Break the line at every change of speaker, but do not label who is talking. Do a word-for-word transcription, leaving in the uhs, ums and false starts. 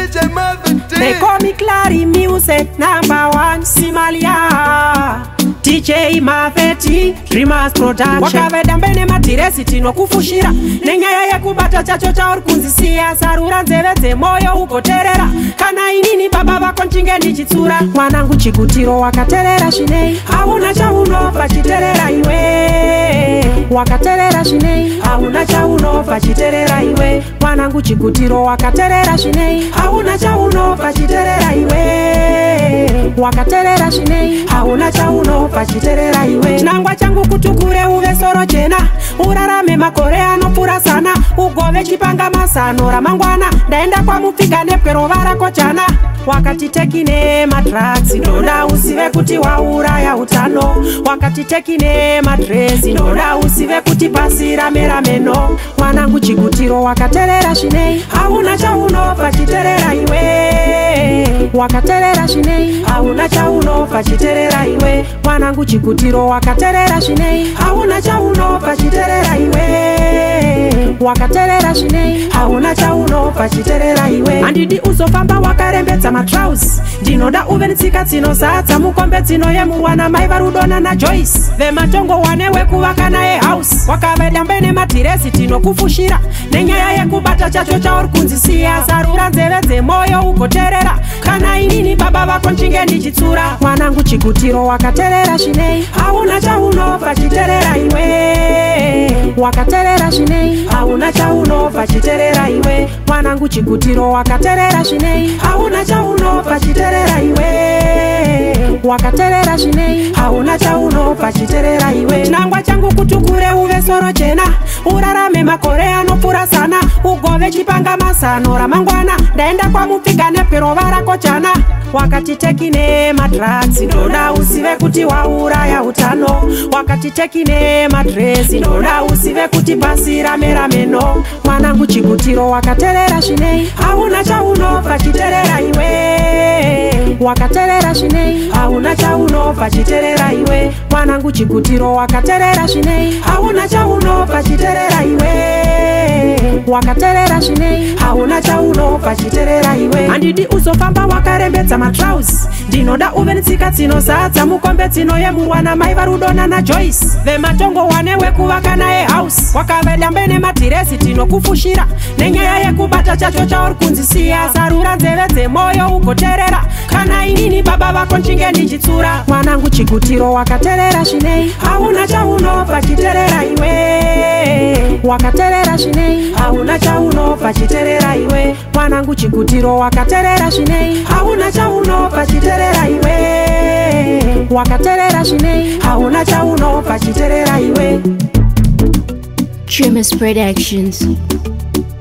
J Melvin D.
They call me Clary Music number one Simalia D J Maveti Dreamers Production. Wakaveda mbene matiresi tino kufushira nenyaya yekubata chacho chauri kunzisiya zarura nzeve dzemoyo ugoterera kana inini baba vako nchingeni chitsura mwanangu chikutiro wakaterera shinei hauna chaunobva chiterera iwe wakaterera shinei hauna chaunobva chiterera iwe mwanangu chikutiro wakaterera shinei hauna chaunobva chiterera iwe wakaterera shinei hauna chaunobva chiterera iwe chinangwa changu kutukure uve soro chena urarame makore anopfuura sana ugove chipanga masano ramangwana ndaenda kwamupfika nepwero rako chana wakati tekine madrugs ndoda usive kuti wauraya utano wakati tekine madress ndoda usive kuti pasi ramera meno mwanangu chikutiro wakaterera shinei hauna chaunobva chiterera iwe wakaterera shinei hauna chaunobva chiterera iwe mwanangu chikutiro wakaterera shinei hauna chaunobva chiterera iwe wakaterera shinei hauna chaunobva chiterera iwe handidi uzofamba wakarembedza matrous ndinoda uve netsika dzinozadza mukombe dzino yemuwana mai varudona naJoyce vematongo wane wekuvaka naye house wakaveda mbene matiresi tinokufushira nenyaya yekubata chacho chauri kunzisiya zarura nzeve dzemoyo ugoterera kana inini baba vako nchingeni chitsura mwanangu chikutiro wakaterera shinei hauna chaunobva chiterera iwe wakaterera shinei hauna chaunobva chiterera iwe mwanangu chikutiro wakaterera shinei hauna chaunobva chiterera iwe wakaterera shinei hauna chaunobva chiterera iwe chinangwa changu kutukure uve soro chena urarame makore anopfuura sana ugove chipanga masano ramangwana ndaenda kwamupfika nepwero rako chana wakati tekine madrugs ndoda usive kuti wauraya utano wakati tekine madress ndoda usive kuti pasi ramera meno mwanangu chikutiro wakaterera shinei hauna chaunobva chiterera iwe wakaterera shinei hauna chaunobva chiterera iwe mwanangu chikutiro wakaterera shinei hauna chaunobva chiterera iwe wakaterera shinei hauna chaunobva chiterera iwe handidi uzofamba wakarembedza matrous ndinoda uve netsika dzinozadza mukombe dzino yemuwana mai varudona naJoyce vematongo wane wekuvaka naye house wakaveda mbene matiresi tinokufushira nenyaya yekubata chacho chauri kunzisiya zarura nzeve dzemoyo ugoterera kana inini baba vako nchingeni chitsura mwanangu chikutiro wakaterera shinei hauna chaunobva chiterera iwe wakaterera shinei hauna chaunobva chiterera iwe mwanangu chikutiro wakaterera shinei hauna chaunobva chiterera iwe wakaterera shinei hauna chaunobva chiterera iwe
Dreamers Productions.